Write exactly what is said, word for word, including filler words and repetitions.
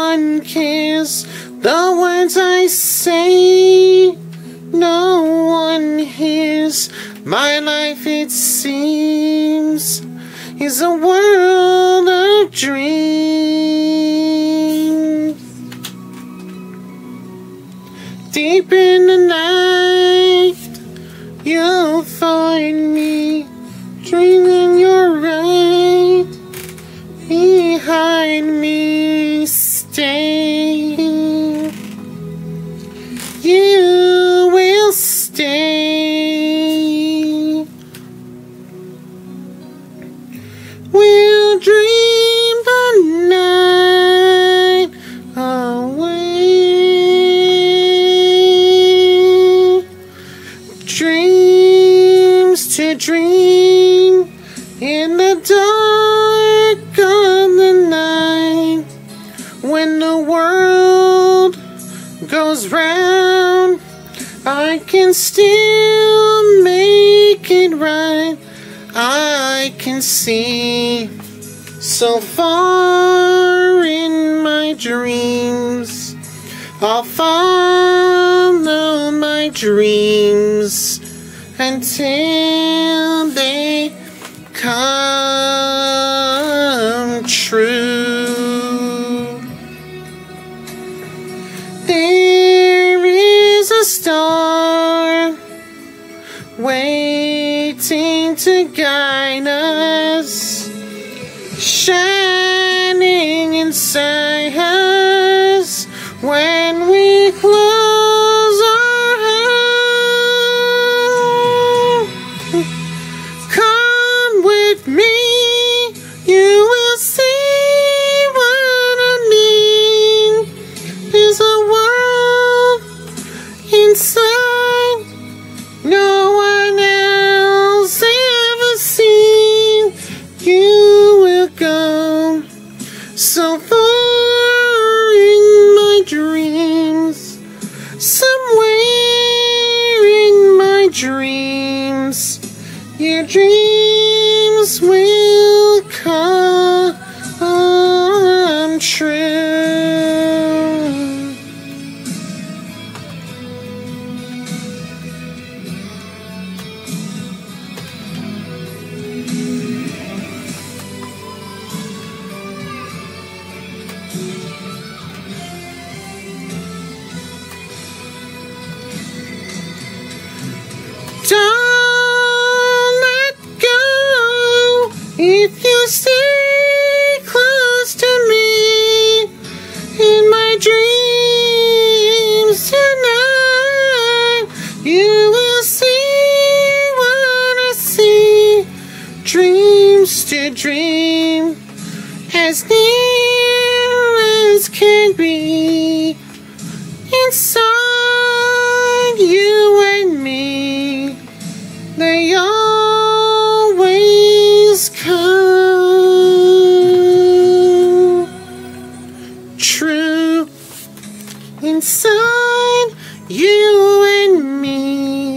one cares the words I say. No one hears. My life, it seems, is a world of dreams. Deep in the night, you'll find me dreaming you're right behind me. Stay, you will stay. We'll dream the night away. Dreams to dream in the dark of the night. When the world goes round, I can still make it right. I can see so far in my dreams. I'll follow my dreams until they come true. There is a star waiting to guide us, shining inside us when we close our eyes. Come with me, you will see what I mean. There's a world inside no one else ever seen. You will go so far in my dreams, somewhere in my dreams, your dreams will come true. Don't let go if you stay close to me in my dreams tonight. You will see what I see. Dreams to dream as near as can be inside you and me. They always come true inside you and me.